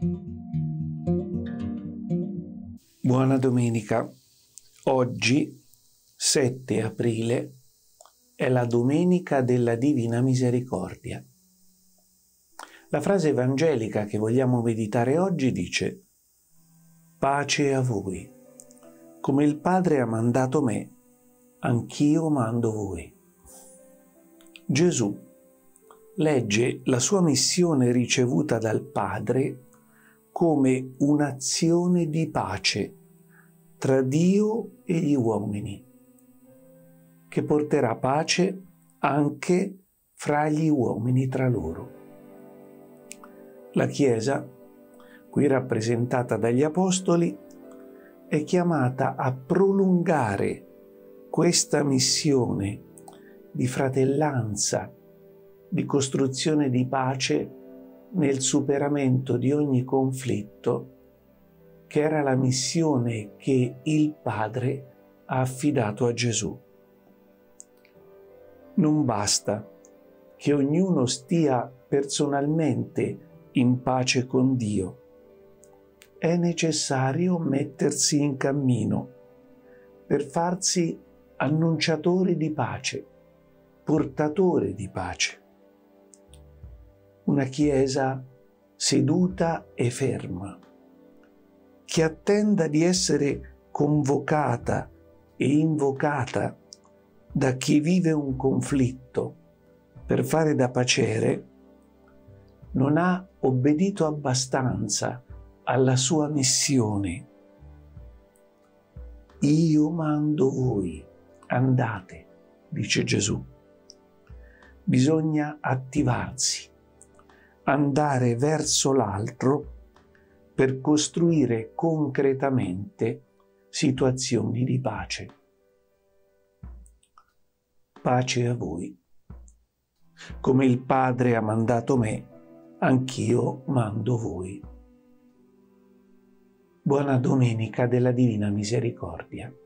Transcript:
Buona domenica. Oggi, 7 aprile, è la Domenica della Divina Misericordia. La frase evangelica che vogliamo meditare oggi dice: pace a voi. Come il Padre ha mandato me, anch'io mando voi. Gesù legge la sua missione ricevuta dal Padre come un'azione di pace tra Dio e gli uomini, che porterà pace anche fra gli uomini tra loro. La Chiesa, qui rappresentata dagli Apostoli, è chiamata a prolungare questa missione di fratellanza, di costruzione di pace nel superamento di ogni conflitto, che era la missione che il Padre ha affidato a Gesù. Non basta che ognuno stia personalmente in pace con Dio. È necessario mettersi in cammino per farsi annunciatori di pace, portatori di pace. Una Chiesa seduta e ferma, che attenda di essere convocata e invocata da chi vive un conflitto per fare da paciere, non ha obbedito abbastanza alla sua missione. Io mando voi, andate, dice Gesù. Bisogna attivarsi, andare verso l'altro per costruire concretamente situazioni di pace. Pace a voi. Come il Padre ha mandato me, anch'io mando voi. Buona Domenica della Divina Misericordia.